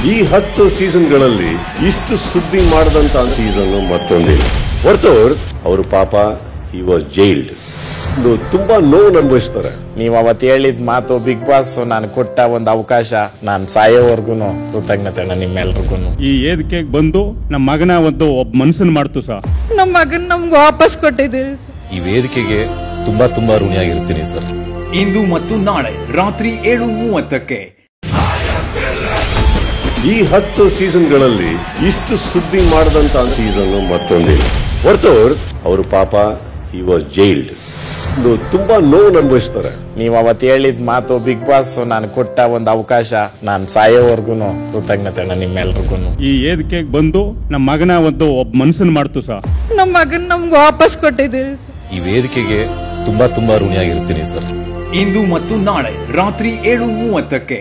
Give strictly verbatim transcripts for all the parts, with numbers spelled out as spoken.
ಈ ಹತ್ತು ಸೀಸನ್ಗಳಲ್ಲಿ ಇಷ್ಟು ಸುದ್ದಿ ಮಾಡದಂತ ಸೀಸನ್ ಮತ್ತೊಂದಿಲ್ಲ. ಹೊರತವ್ರು ಅವರು ಪಾಪ ಹಿ ವಾಸ್ ಜೈಲ್ಡ್. ತುಂಬಾ ನೋವು ಅನುಭವಿಸ್ತಾರೆ. ನೀವು ಅವತ್ತು ಹೇಳಿದ ಮಾತು ಬಿಗ್ ಬಾಸ್ ನಾನು ಕೊಟ್ಟ ಒಂದು ಅವಕಾಶ, ನಾನು ಸಾಯೋವರೆಗೂ ಕೃತಜ್ಞತೆ ನಿಮ್ಮೆಲ್ರಿಗೂ. ಈ ವೇದಿಕೆಗೆ ಬಂದು ನಮ್ಮ ಮಗನ ಒಂದು ಒಬ್ಬ ಮನಸ್ಸನ್ನು ಮಾಡ್ತು ಸರ್. ನಮ್ಮ ಮಗನ್ ನಮ್ಗೆ ವಾಪಸ್ ಕೊಟ್ಟಿದ್ದೀರಿ. ಈ ವೇದಿಕೆಗೆ ತುಂಬಾ ತುಂಬಾ ಋಣಿಯಾಗಿರ್ತೀನಿ ಸರ್. ಇಂದು ಮತ್ತು ನಾಳೆ ರಾತ್ರಿ ಏಳು ಮೂವತ್ತಕ್ಕೆ ಈ ಹತ್ತು ಸೀಸನ್ಗಳಲ್ಲಿ ಇಷ್ಟು ಸುದ್ದಿ ಮಾಡದಂತ ಸೀಸನ್ ಮತ್ತೊಂದಿಲ್ಲ. ಹೊರತವ್ರು ಅವರು ಪಾಪ ಹಿ ವಾಸ್ ಜೈಲ್ಡ್. ತುಂಬಾ ನೋವು ಅನುಭವಿಸ್ತಾರೆ. ನೀವು ಅವತ್ತು ಹೇಳಿದ ಮಾತು ಬಿಗ್ ಬಾಸ್ ನಾನು ಕೊಟ್ಟ ಒಂದು ಅವಕಾಶ, ನಾನು ಸಾಯೋವರೆಗೂ ಕೃತಜ್ಞತೆ ನಿಮ್ಮೆಲ್ರಿಗೂ. ಈ ವೇದಿಕೆಗೆ ಬಂದು ನಮ್ಮ ಮಗನ ಒಂದು ಒಬ್ಬ ಮನಸ್ಸನ್ನು ಮಾಡ್ತು ಸರ್. ನಮ್ಮ ಮಗನ್ ನಮ್ಗೆ ವಾಪಸ್ ಕೊಟ್ಟಿದ್ದೀರಿ. ಈ ವೇದಿಕೆಗೆ ತುಂಬಾ ತುಂಬಾ ಋಣಿಯಾಗಿರ್ತೀನಿ ಸರ್. ಇಂದು ಮತ್ತು ನಾಳೆ ರಾತ್ರಿ ಏಳು ಮೂವತ್ತಕ್ಕೆ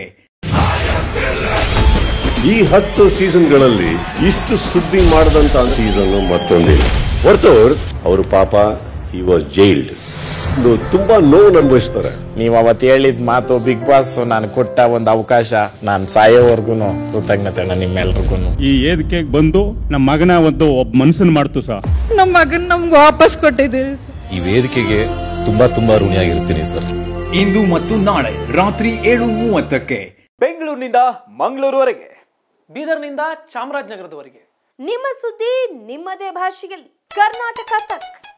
ಈ ಹತ್ತು ಸೀಸನ್ಗಳಲ್ಲಿ ಇಷ್ಟು ಸುದ್ದಿ ಮಾಡದಂತ ಸೀಸನ್ ಮತ್ತೊಂದಿಲ್ಲ. ಹೊರತವ್ರು ಅವರು ಪಾಪ ಹಿ ವಾಸ್ ಜೈಲ್ಡ್. ತುಂಬಾ ನೋವು ಅನುಭವಿಸ್ತಾರೆ. ನೀವು ಅವತ್ತು ಹೇಳಿದ ಮಾತು ಬಿಗ್ ಬಾಸ್ ನಾನು ಕೊಟ್ಟ ಒಂದು ಅವಕಾಶ, ನಾನು ಸಾಯೋವರೆಗೂ ಕೃತಜ್ಞತೆ ನಿಮ್ಮೆಲ್ರಿಗೂ. ಈ ವೇದಿಕೆಗೆ ಬಂದು ನಮ್ಮ ಮಗನ ಒಂದು ಒಬ್ಬ ಮನಸ್ಸನ್ನು ಮಾಡ್ತು ಸರ್. ನಮ್ಮ ಮಗನ್ ನಮ್ಗೆ ವಾಪಸ್ ಕೊಟ್ಟಿದ್ದೀರಿ. ಈ ವೇದಿಕೆಗೆ ತುಂಬಾ ತುಂಬಾ ಋಣಿಯಾಗಿರ್ತೀನಿ ಸರ್. ಇಂದು ಮತ್ತು ನಾಳೆ ರಾತ್ರಿ ಏಳು ಮೂವತ್ತಕ್ಕೆ ಬೆಂಗಳೂರಿನಿಂದ ಮಂಗಳೂರುವರೆಗೆ, ಬೀದರ್ನಿಂದ ಚಾಮರಾಜನಗರದವರೆಗೆ ನಿಮ್ಮ ಸುದ್ದಿ ನಿಮ್ಮದೇ ಭಾಷೆಯಲ್ಲಿ ಕರ್ನಾಟಕ ತಕ್.